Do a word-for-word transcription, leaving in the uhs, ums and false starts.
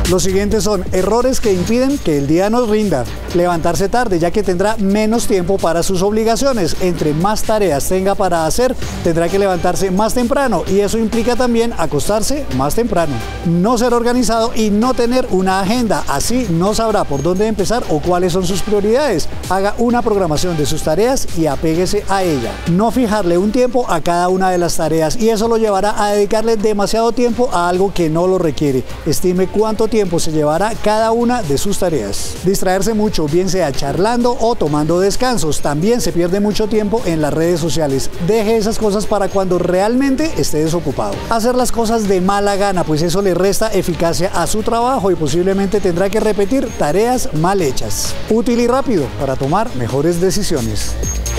Los siguientes son errores que impiden que el día nos rinda. Levantarse tarde, ya que tendrá menos tiempo para sus obligaciones. Entre más tareas tenga para hacer, tendrá que levantarse más temprano y eso implica también acostarse más temprano. No ser organizado y no tener una agenda, así no sabrá por dónde empezar o cuáles son sus prioridades. Haga una programación de sus tareas y apéguese a ella. No fijarle un tiempo a cada una de las tareas y eso lo llevará a dedicarle demasiado tiempo a algo que no lo requiere. Estime cuánto tiempo se llevará cada una de sus tareas. Distraerse mucho, bien sea charlando o tomando descansos. También se pierde mucho tiempo en las redes sociales. Deje esas cosas para cuando realmente esté desocupado. Hacer las cosas de mala gana, pues eso le resta eficacia a su trabajo y posiblemente tendrá que repetir tareas mal hechas. Útil y rápido para tomar mejores decisiones.